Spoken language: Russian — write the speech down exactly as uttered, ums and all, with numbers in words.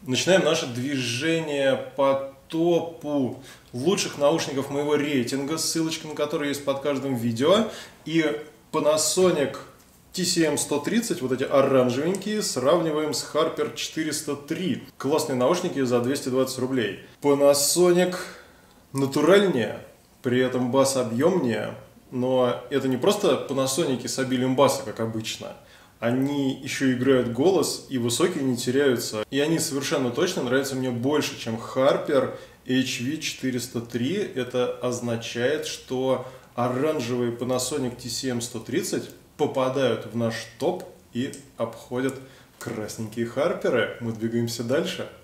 Начинаем наше движение по топу лучших наушников моего рейтинга, ссылочка на который есть под каждым видео. И Panasonic ти си эм сто тридцать, вот эти оранжевенькие, сравниваем с Harper четыреста три. Классные наушники за двести двадцать рублей. Panasonic натуральнее, при этом бас объемнее, но это не просто Panasonic с обилием баса, как обычно. Они еще играют голос, и высокие не теряются. И они совершенно точно нравятся мне больше, чем Harper эйч ви четыреста три. Это означает, что оранжевые Panasonic ти си эм сто тридцать попадают в наш топ и обходят красненькие Харперы. Мы двигаемся дальше.